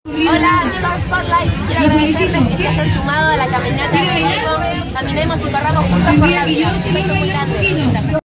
Hola amigos Spotlight, quiero agradecerles que se hayan sumado a la caminata de Caminemos y corramos juntos por la vida. Un beso muy grande.